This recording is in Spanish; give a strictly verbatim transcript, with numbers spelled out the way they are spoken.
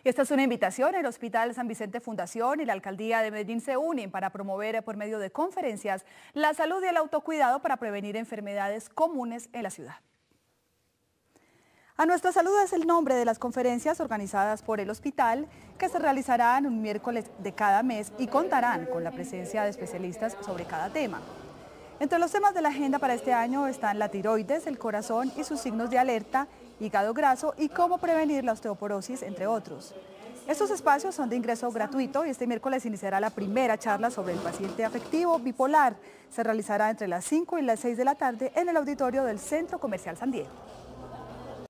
Y esta es una invitación. El Hospital San Vicente Fundación y la Alcaldía de Medellín se unen para promover por medio de conferencias la salud y el autocuidado para prevenir enfermedades comunes en la ciudad. A Nuestra Salud es el nombre de las conferencias organizadas por el hospital que se realizarán un miércoles de cada mes y contarán con la presencia de especialistas sobre cada tema. Entre los temas de la agenda para este año están la tiroides, el corazón y sus signos de alerta, hígado graso y cómo prevenir la osteoporosis, entre otros. Estos espacios son de ingreso gratuito y este miércoles iniciará la primera charla sobre el paciente afectivo bipolar. Se realizará entre las cinco y las seis de la tarde en el auditorio del Centro Comercial San Diego.